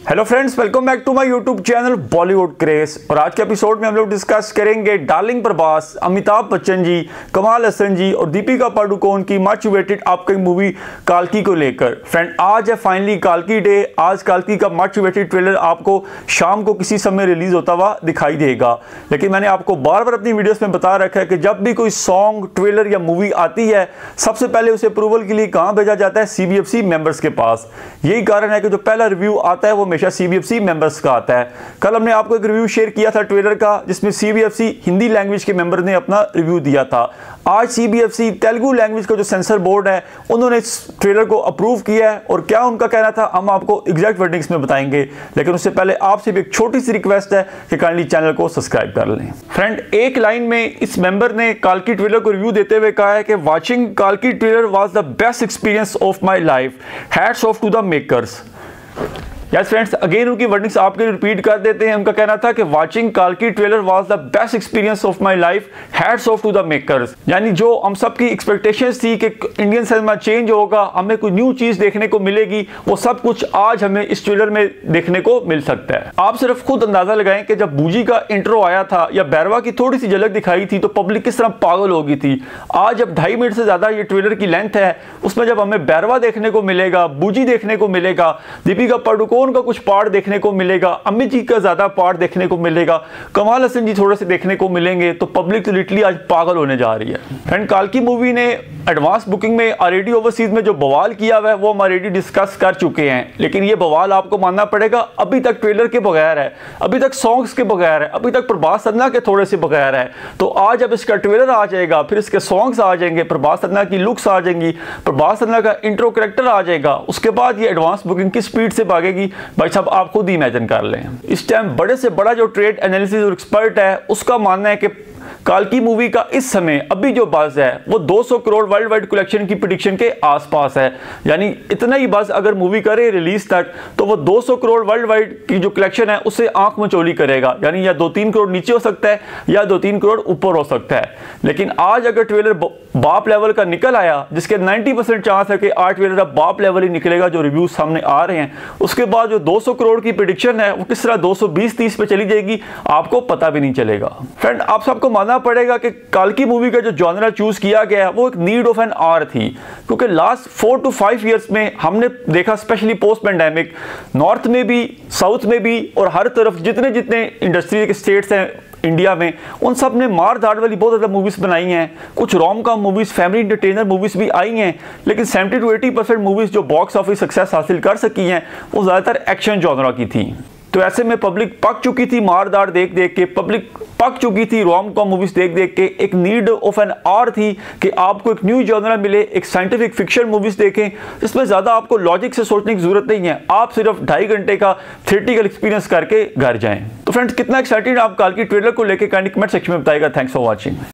Hello friends, welcome back to my YouTube channel Bollywood craze. और आज के एपिसोड में हम लोग डिस्कस करेंगे डार्लिंग प्रभास, अमिताभ बच्चन जी, कमाल हसन जी और दीपिका पादुकोण की मच वेटेड अपकमिंग मूवी काल्की को लेकर। फ्रेंड, आज है फाइनली काल्की डे। आज काल्की का मच वेटेड ट्रेलर आपको शाम को किसी समय रिलीज होता हुआ दिखाई देगा। लेकिन मैंने आपको बार बार अपनी वीडियोस में बता रखा है कि जब भी कोई सॉन्ग, ट्रेलर या मूवी आती है, सबसे पहले उसे अप्रूवल के लिए कहाँ भेजा जाता है? CBFC मेंबर्स के पास। यही कारण है कि जो पहला रिव्यू आता है वो CBFC मेंबर्स का आता है। कल हमने आपको एक रिव्यू शेयर किया था ट्रेलर का, जिसमें CBFC हिंदी लैंग्वेज के मेंबर ने अपना रिव्यू दिया था। आज CBFC तेलुगु लैंग्वेज का जो सेंसर बोर्ड है, उन्होंने इस ट्रेलर को अप्रूव किया है। और क्या उनका कहना था हम आपको एग्जैक्ट वर्डिंग्स में बताएंगे। लेकिन उससे पहले आपसे भी एक छोटी सी रिक्वेस्ट है कि काइंडली चैनल को सब्सक्राइब कर लें। फ्रेंड, एक लाइन में इस मेंबर ने काल्की ट्रेलर को रिव्यू देते हुए कहा है कि वाचिंग काल्की trailer was the best experience of my life, hats off to the makers. Yes friends, again उनकी वर्डिंग्स आपके रिपीट कर देते हैं। उनका कहना था कि वाचिंग काल्की trailer was the best experience of my life, hats off to the makers. यानी जो हम सबकी एक्सपेक्टेशंस थी कि इंडियन सिनेमा चेंज होगा, हमें कोई न्यू चीज देखने को मिलेगी, वो सब कुछ आज हमें इस ट्रेलर में देखने को मिल सकता है। आप सिर्फ खुद अंदाजा लगाएं कि जब बूजी का इंट्रो आया था या बैरवा की थोड़ी सी झलक दिखाई थी तो पब्लिक किस तरह पागल हो गई थी। आज जब 2.5 मिनट से ज्यादा ये ट्रेलर की लेंथ है, उसमें जब हमें बैरवा देखने को मिलेगा, बूजी देखने को मिलेगा, दीपिका पादुकोण का कुछ पार्ट देखने को मिलेगा, अमित जी का ज्यादा पार्ट देखने को मिलेगा, कमाल हसन जी थोड़े से देखने को मिलेंगे, तो पब्लिक तो लिटरली आज पागल होने जा रही है। फ्रेंड, काल्की मूवी ने एडवांस बुकिंग में ऑलरेडी ओवरसीज में जो बवाल किया हुआ है वो हम ऑलरेडी डिस्कस कर चुके हैं। लेकिन ये बवाल आपको मानना पड़ेगा अभी तक ट्रेलर के बगैर है, अभी तक सॉन्ग्स के बगैर है, अभी तक प्रभास सन्ना के थोड़े से बगैर है। तो आज जब इसका ट्रेलर आ जाएगा, फिर इसके सॉन्ग्स आ जाएंगे, प्रभास सन्ना की लुक्स आ जाएंगी, प्रभास सन्ना का इंट्रो कैरेक्टर आ जाएगा, उसके बाद ये एडवांस बुकिंग की स्पीड से भागेगी। भाई साहब, आप खुद ही इमेजिन कर लें। इस टाइम बड़े से बड़ा जो ट्रेड एनालिसिस और एक्सपर्ट है, उसका मानना है कि काल्की मूवी का इस समय अभी जो बज़ है वो 200 करोड़ वर्ल्ड वाइड कलेक्शन की प्रेडिक्शन के आसपास है। यानी इतना ही बज़ अगर मूवी करे रिलीज तक, तो वो 200 करोड़ वर्ल्ड वाइड की जो कलेक्शन है उससे आंख मचोली करेगा। यानी या 2-3 करोड़ नीचे हो सकता है या 2-3 करोड़ ऊपर हो सकता है। लेकिन आज अगर ट्रेलर बाप लेवल का निकल आया, जिसके 90% चांस है कि आज ट्रेलर अब बाप लेवल ही निकलेगा, जो रिव्यूज सामने आ रहे हैं, उसके बाद जो 200 करोड़ की प्रेडिक्शन है वो किस तरह 220-30 पे चली जाएगी आपको पता भी नहीं चलेगा। फ्रेंड, आप सबको मानना पड़ेगा कि काल्की मूवी का जो जॉनरा चूज किया गया है वो एक नीड ऑफ एन आवर थी। क्योंकि लास्ट 4 to 5 ईयर्स में हमने देखा, स्पेशली पोस्ट पैंडेमिक, नॉर्थ में भी, साउथ में भी और हर तरफ जितने जितने इंडस्ट्री के स्टेट्स हैं इंडिया में, उन सब ने मार धाड़ वाली बहुत ज़्यादा मूवीज़ बनाई हैं। कुछ rom com movies, family entertainer movies भी आई हैं। लेकिन 70 to 80% मूवीज़ जो बॉक्स ऑफिस सक्सेस हासिल कर सकी हैं वो ज़्यादातर एक्शन जॉनरा की थी। तो ऐसे में पब्लिक पक चुकी थी मार धाड़ देख देख के, पब्लिक पक चुकी थी रोम कॉम मूवीज देख देख के। एक नीड ऑफ एन आवर थी कि आपको एक न्यू जॉनरा मिले, एक साइंटिफिक फिक्शन मूवीज देखें जिसमें ज़्यादा आपको लॉजिक से सोचने की जरूरत नहीं है, आप सिर्फ 2.5 घंटे का थिएट्रिकल एक्सपीरियंस करके घर जाएं। तो फ्रेंड्स, कितना एक्साइटेड आप काल्की ट्रेलर को लेकर कमेंट सेक्शन में बताइएगा। Thanks for watching.